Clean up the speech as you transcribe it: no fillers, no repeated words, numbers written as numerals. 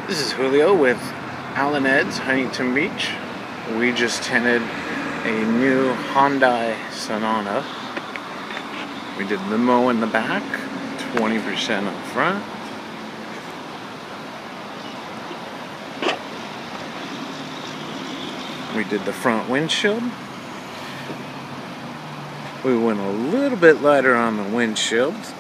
This is Julio with Al&Ed's Huntington Beach. We just tinted a new Hyundai Sonata. We did limo in the back, 20% up front. We did the front windshield. We went a little bit lighter on the windshield.